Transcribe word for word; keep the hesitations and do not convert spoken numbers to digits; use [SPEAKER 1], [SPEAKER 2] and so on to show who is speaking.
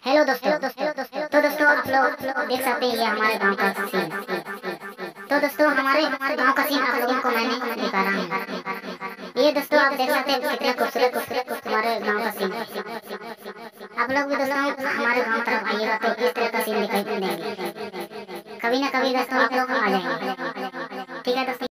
[SPEAKER 1] Hello दोस्तों तो दोस्तों आप लोग देख सकते हैं ये हमारे गांव का सीन। तो दोस्तों हमारे हमारे गांव का सीन आप लोगों को मैंने दिखा रहा हूँ। ये दोस्तों आप देख सकते हैं कितने खूबसूरत खूबसूरत हमारे गांव का सीन। आप लोग भी दोस्तों हमारे गांव तरफ आइएगा तो इस तरह का सीन दिखाई देंगे। कभी ना कभी दोस्तों आप लोग आ जाएंगे। ठीक है दोस्तों।